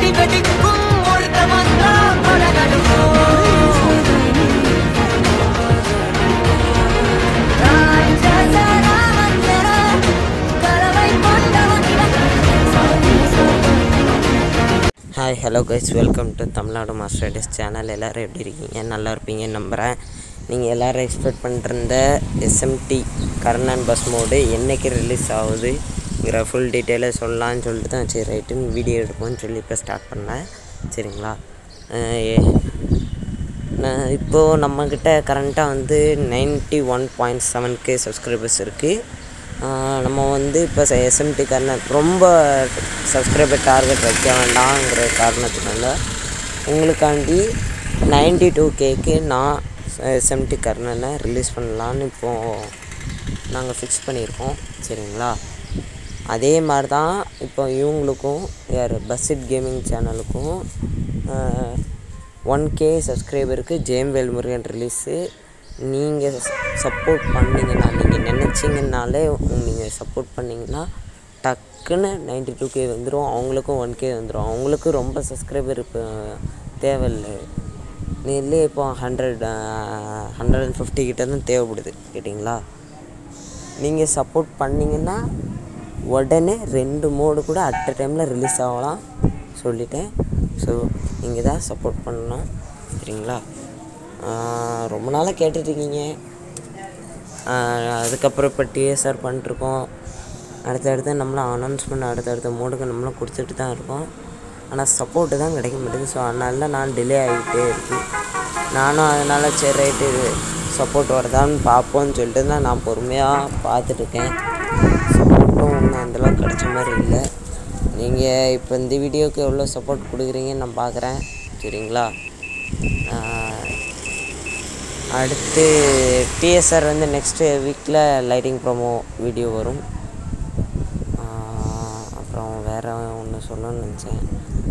Hi, hello guys, welcome to Tamilnadu Master Edis channel. எல்லாரும் எப்படி இருக்கீங்க? நல்லா இருப்பீங்கன்னு நம்புறேன். நீங்க எல்லாரும் எக்ஸ்பெக்ட் பண்ணிருந்த SMT கர்ணன் பஸ் மோட் என்னைக்கு ரிலீஸ் ஆகுதுங்கற ஃபுல் டீடைலை சொல்லலாம்னு சொல்லிட்டு தான் சரி ரைட்னு வீடியோ எடுப்போம்னு சொல்லி இப்ப ஸ்டார்ட் பண்ணேன். சரிங்களா? இப்போ நம்ம கிட்ட கரண்டா வந்து 91.7k சப்ஸ்கிரைபர்ஸ் இருக்கு. நம்ம வந்து இப்போ SMT கர்ணன் ரொம்ப சப்ஸ்கிரைபர் டார்கெட் வைக்க வேண்டாம்ங்கிற காரணத்தினால உங்களுக்காண்டி 92Kக்கு நான் SMT கர்ணனை ரிலீஸ் பண்ணலான்னு இப்போது நாங்கள் ஃபிக்ஸ் பண்ணியிருக்கோம். சரிங்களா? அதே மாதிரி தான் இப்போ இவங்களுக்கும் பஸ்ஸிட் கேமிங் சேனலுக்கும் 1K சப்ஸ்கிரைபருக்கு ஜேம் வேல்முருகன் ரிலீஸு. நீங்கள் சப்போர்ட் பண்ணிங்கன்னா, நீங்கள் நினச்சிங்கனாலே நீங்கள் சப்போர்ட் பண்ணிங்கன்னா டக்குன்னு 92K வந்துடும். அவங்களுக்கும் 1K வந்துடும். அவங்களுக்கு ரொம்ப சப்ஸ்கிரைபர் இப்போ தேவையில்லை. நீங்களே இப்போ 150 கிட்ட தான் தேவைப்படுது. கேட்டிங்களா? நீங்கள் சப்போர்ட் பண்ணிங்கன்னா உடனே 2 மோடு கூட அட் அ டைமில் ரிலீஸ் ஆகலாம் சொல்லிட்டேன். ஸோ நீங்கள் தான் சப்போர்ட் பண்ணணும். சரிங்களா? ரொம்ப நாளாக கேட்டுட்ருக்கீங்க. அதுக்கப்புறம் இப்போ டிஎஸ்ஆர் பண்ணிட்டுருக்கோம். அடுத்தடுத்து நம்மளும் அனௌன்ஸ்மெண்ட் அடுத்தடுத்த மோடுக்கு நம்மளும் கொடுத்துட்டு தான் இருக்கோம். ஆனால் சப்போர்ட்டு தான் கிடைக்க மாட்டேங்குது. ஸோ அதனால தான் நான் டிலே ஆகிட்டே இருக்குது. நானும் அதனால் சரி ரைட்டு சப்போர்ட் வருதான்னு பார்ப்போன்னு சொல்லிட்டு தான் நான் பொறுமையாக பார்த்துட்ருக்கேன். சப்போர்ட்டும் ஒன்றும் அந்தளவுக்கு கிடைச்ச மாதிரி இல்லை. நீங்கள் இப்போ இந்த வீடியோவுக்கு எவ்வளோ சப்போர்ட் கொடுக்குறீங்கன்னு நான் பார்க்குறேன். சரிங்களா? அடுத்து டிஎஸ்ஆர் வந்து நெக்ஸ்ட்டு வீக்கில் லைட்டிங் ப்ரோமோ வீடியோ வரும். அப்புறம் வேறு ஒன்று சொல்லணும்னு நினச்சேன்.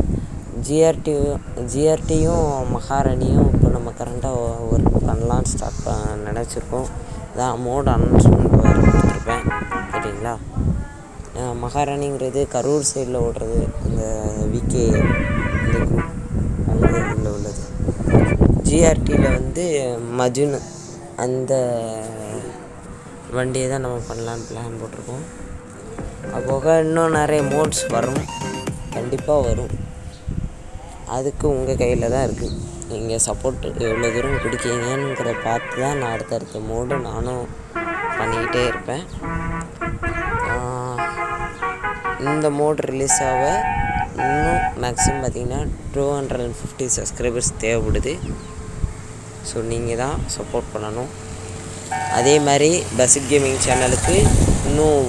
ஜிஆர்டியும் மகாராணியும் இப்போ நம்ம கரண்ட்டாக ஒர்க் பண்ணலான்னு ஸ்டார்ட் நினச்சிருக்கோம். இதான் மோட் அனௌன்ஸ்மெண்ட் வேறு கொடுத்துருப்பேன். கேட்டிங்களா? மகாராணிங்கிறது கரூர் சைடில் ஓடுறது இந்த விகே இந்த குரூப் அந்த இதில் உள்ளது. ஜிஆர்டியில் வந்து மஜுன் அந்த வண்டியை தான் நம்ம பண்ணலான்னு பிளான் போட்டிருக்கோம். அப்போக இன்னும் நிறைய மோட்ஸ் வரும், கண்டிப்பாக வரும். அதுக்கு உங்கள் கையில் தான் இருக்குது. நீங்கள் சப்போர்ட் எவ்வளோ தூரம் கொடுக்கீங்கங்கிற பார்த்து தான் நான் அடுத்தடுத்த மோடு நானும் பண்ணிக்கிட்டே இருப்பேன். இந்த மோடு ரிலீஸ் ஆக இன்னும் மேக்ஸிமம் பார்த்திங்கன்னா 250 சப்ஸ்கிரைபர்ஸ் தேவைப்படுது. ஸோ நீங்கள் தான் சப்போர்ட் பண்ணணும். அதே மாதிரி பஸ்ஸிட் கேமிங் சேனலுக்கு இன்னும்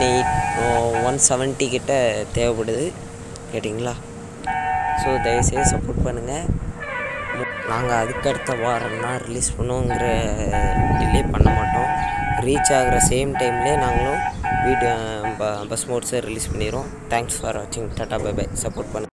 170 கிட்ட தேவைப்படுது. கேட்டிங்களா? ஸோ தயவுசெய்து சப்போர்ட் பண்ணுங்கள். நாங்கள் அதுக்கடுத்த வாரம்னா ரிலீஸ் பண்ணுவோங்கிற டிலே பண்ண மாட்டோம். ரீச் ஆகிற சேம் டைம்லேயே நாங்களும் பஸ் மோட்ஸை ரிலீஸ் பண்ணிடுவோம். தேங்க்ஸ் ஃபார் வாட்சிங். Tata bye bye. சப்போர்ட் பண்ணுங்கள்.